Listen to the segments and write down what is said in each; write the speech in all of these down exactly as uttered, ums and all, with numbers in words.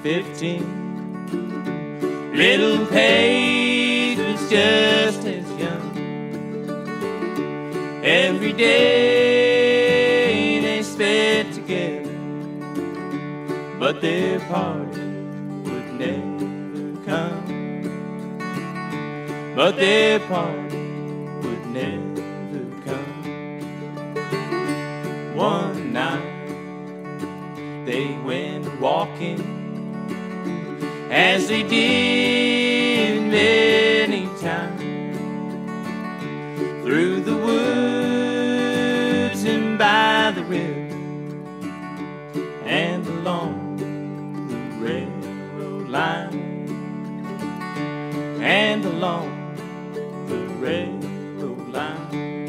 fifteen. Little Paige was just as young. Every day they spent together, but their party would never come. But their party would never come. One night they went walking, as they did many times, through the woods and by the river and along the railroad line, and along the railroad line.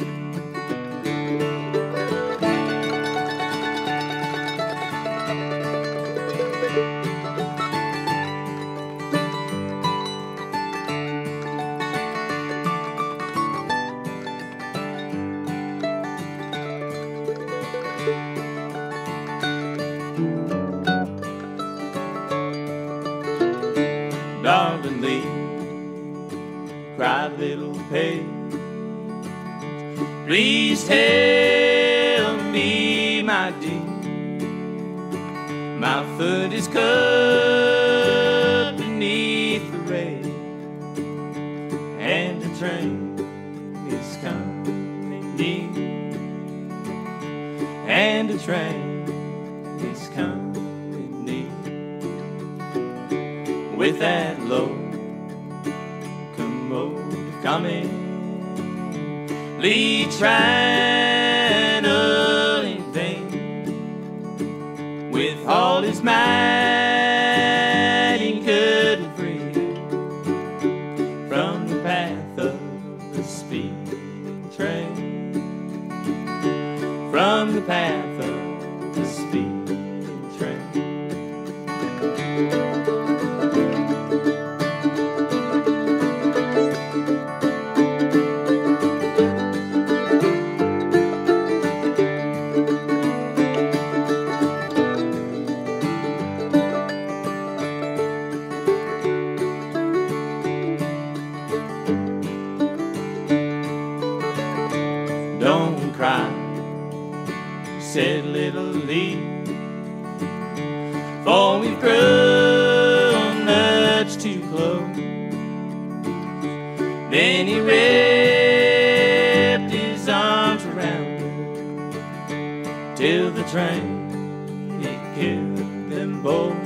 Darling Lee, cried little Paige, please tell me, my dear, my foot is cut beneath the rail, and the train is coming near, and the train is coming near, with that locomotive coming, Lee tried all in vain. With all his might he couldn't free from the path of the speeding train, from the path of the speeding train. Don't cry, said little Lee, for we've grown much too close. Then he wrapped his arms around her, till the train, it killed them both.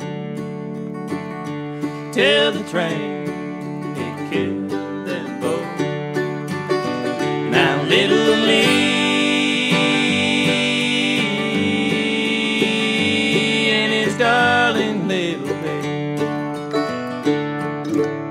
Till the train, it killed them both. Now little Lee and his darling little Paige